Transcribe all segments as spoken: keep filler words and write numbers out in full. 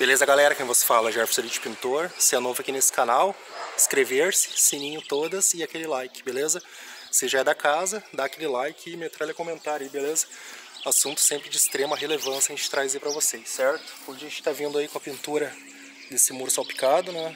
Beleza, galera? Quem vos fala é Jefferson Elite Pintor. Se é novo aqui nesse canal, inscrever-se, sininho todas e aquele like, beleza? Se já é da casa, dá aquele like e metralha comentário aí, beleza? Assunto sempre de extrema relevância a gente traz aí pra vocês, certo? Hoje a gente tá vindo aí com a pintura desse muro salpicado, né?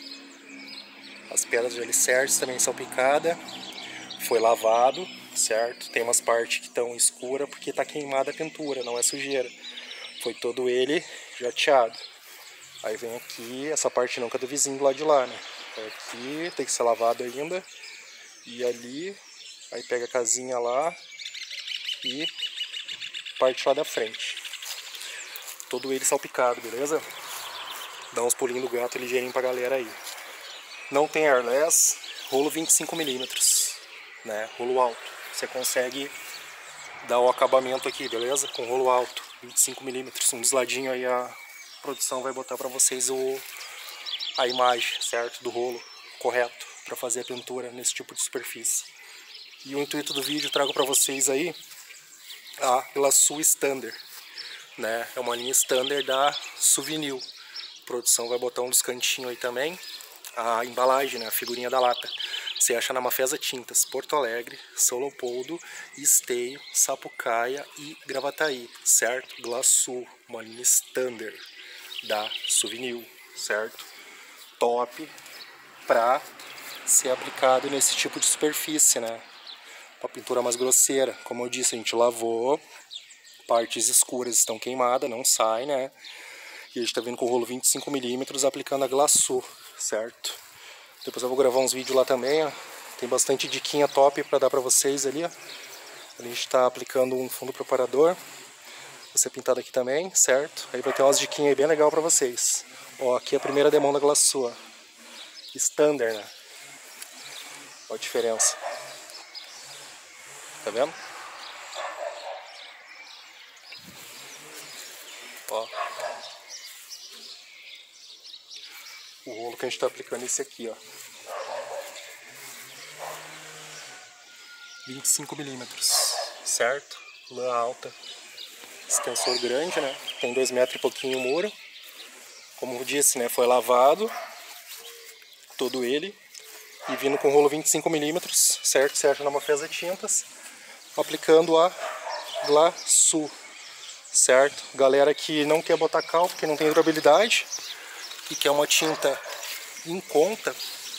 As pedras de alicerce também salpicada. Foi lavado, certo? Tem umas partes que estão escuras porque tá queimada a pintura, não é sujeira. Foi todo ele jateado. Aí vem aqui, essa parte não que é do vizinho do lado de lá, né? Aqui tem que ser lavado ainda. E ali, aí pega a casinha lá e parte lá da frente. Todo ele salpicado, beleza? Dá uns pulinhos do gato ligeirinho pra galera aí. Não tem airless, rolo vinte e cinco milímetros, né? Rolo alto. Você consegue dar o acabamento aqui, beleza? Com rolo alto, vinte e cinco milímetros. Um dos ladinhos aí a produção vai botar para vocês o, a imagem, certo? Do rolo correto para fazer a pintura nesse tipo de superfície. E o intuito do vídeo, trago para vocês aí a Glaçu Standard, né? É uma linha Standard da Souvenir. A produção vai botar um dos cantinhos aí também a embalagem, né? A figurinha da lata. Você acha na Mafesa Tintas, Porto Alegre, São Leopoldo, Esteio, Sapucaia e Gravataí, certo? Glaçu, uma linha Standard da Souvenir, certo? Top para ser aplicado nesse tipo de superfície, né? Uma pintura mais grosseira. Como eu disse, a gente lavou, partes escuras estão queimadas, não sai, né? E a gente tá vindo com o rolo vinte e cinco milímetros aplicando a Glaçu, certo? Depois eu vou gravar uns vídeos lá também, ó. Tem bastante diquinha top para dar para vocês ali, ó. A gente tá aplicando um fundo preparador. Vai ser pintado aqui também, certo? Aí vai ter umas diquinhas aí bem legal para vocês. Ó, aqui é a primeira demão da Glaçu, ó. Standard, né? Olha a diferença. Tá vendo? Ó. O rolo que a gente tá aplicando é esse aqui, ó. vinte e cinco milímetros, certo? Lã alta. Extensor grande, né? Tem dois metros e pouquinho o muro. Como eu disse, né? Foi lavado todo ele. E vindo com rolo vinte e cinco milímetros, certo? Você acha na Mafesa Tintas. Aplicando a Glaçu, certo? Galera que não quer botar cal porque não tem durabilidade e quer uma tinta em conta,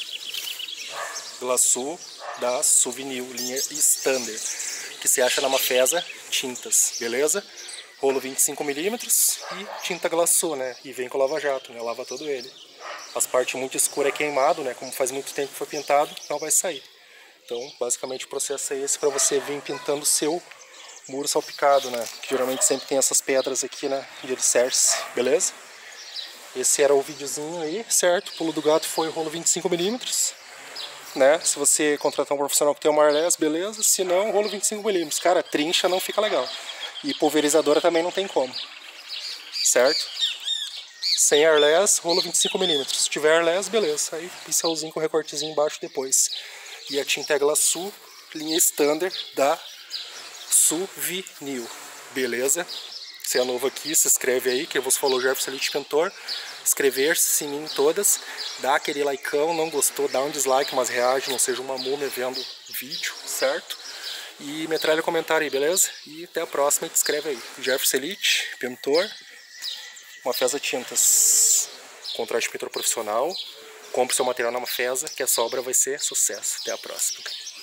Glaçu da Souvenir, linha Standard, que se acha na Mafesa Tintas, beleza? Rolo vinte e cinco milímetros e tinta Glaçu, né? E vem com lava jato, né? Lava todo ele. As partes muito escuras é queimado, né? Como faz muito tempo que foi pintado, não vai sair. Então, basicamente o processo é esse para você vir pintando o seu muro salpicado, né? Que geralmente sempre tem essas pedras aqui, né? De alicerce, beleza? Esse era o videozinho aí, certo? O pulo do gato foi o rolo vinte e cinco milímetros, né? Se você contratar um profissional que tem uma airless, beleza? Se não, rolo vinte e cinco milímetros. Cara, trincha não fica legal. E pulverizadora também não tem como, certo? Sem airless, rolo vinte e cinco milímetros. Se tiver airless, beleza. Aí pincelzinho com recortezinho embaixo depois. E a tinta é Glaçu, linha Standard da Souvenir, beleza? Se é novo aqui, se inscreve aí, que eu vos falou Jefferson Elite Pintor. Inscrever-se, sininho todas, dá aquele likeão, não gostou, dá um dislike, mas reage, não seja uma múmia vendo vídeo, certo? E metralha comentário aí, beleza? E até a próxima, e te inscreve aí. Jefferson Elite Pintor, Mafesa Tintas, contrato de pintor profissional. Compre seu material na Mafesa, que essa obra vai ser sucesso. Até a próxima.